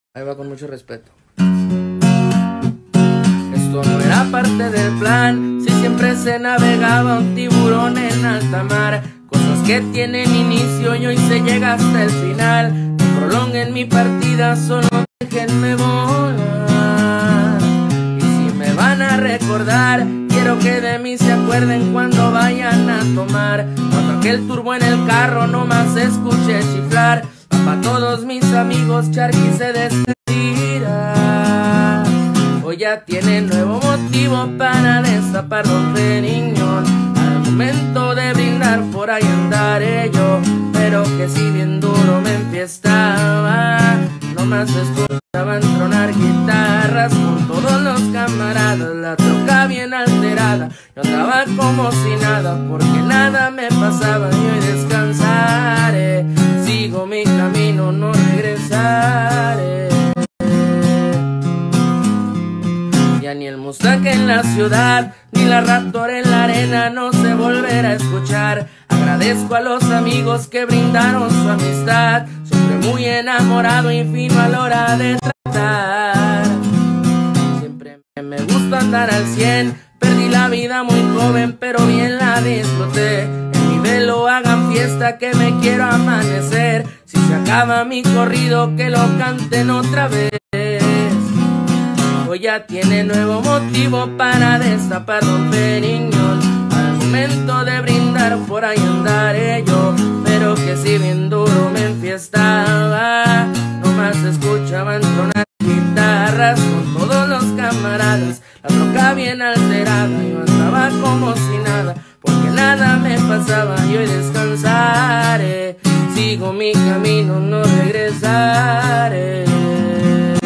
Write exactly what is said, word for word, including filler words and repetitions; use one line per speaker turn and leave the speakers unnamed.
Ahí va con mucho respeto. Esto no era parte del plan, si siempre se navegaba un tiburón en alta mar. Cosas que tienen inicio y hoy se llega hasta el final. No prolonguen mi partida, solo déjenme volar. Y si me van a recordar, quiero que de mí se acuerden cuando vayan a tomar. Cuando aquel turbo en el carro nomás escuché chiflar. Pa' todos mis amigos Charqui se despedirá. Hoy ya tiene nuevo motivo para destapar Don Periñón. Al momento de brindar por ahí andaré yo, pero que si bien duro me enfiestaba, nomás escuchaban tronar guitarras con todos los camaradas. La troca bien alterada, yo andaba como si nada, porque nada me pasaba y hoy descansaré. Sigo mi camino, no regresaré. Ya ni el Mustang en la ciudad, ni la Raptor en la arena no se volverá a escuchar. Agradezco a los amigos que brindaron su amistad, siempre muy enamorado y fino a la hora de tratar. Siempre me gusta andar al cien, perdí la vida muy joven pero bien la disfruté. Velo, hagan fiesta que me quiero amanecer. Si se acaba mi corrido que lo canten otra vez. Hoy ya tiene nuevo motivo para destapar Don Periñón. Al momento de brindar por ahí andaré yo, pero que si bien duro me enfiestaba, nomás escuchaban tronar guitarras con todos los camaradas. La troca bien alterada, yo andaba como si nada, porque nada me pasaba y hoy descansaré. Sigo mi camino, no regresaré.